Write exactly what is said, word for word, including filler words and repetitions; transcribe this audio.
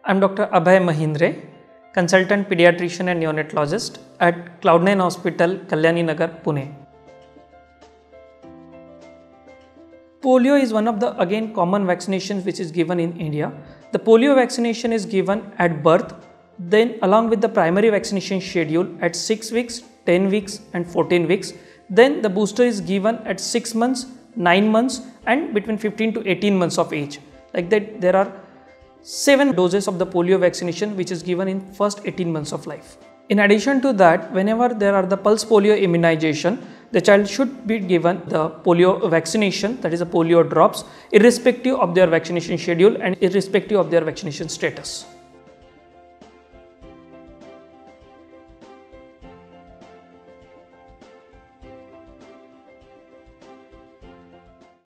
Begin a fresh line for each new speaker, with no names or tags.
I am Doctor Abhay Mahindre, consultant pediatrician and neonatologist at Cloud nine Hospital, Kalyani Nagar, Pune. Polio is one of the again common vaccinations which is given in India. The polio vaccination is given at birth, then along with the primary vaccination schedule at six weeks, ten weeks and fourteen weeks. Then the booster is given at six months, nine months and between fifteen to eighteen months of age. Like that, there are seven doses of the polio vaccination which is given in first eighteen months of life. In addition to that, whenever there are the pulse polio immunization, the child should be given the polio vaccination, that is the polio drops, irrespective of their vaccination schedule and irrespective of their vaccination status.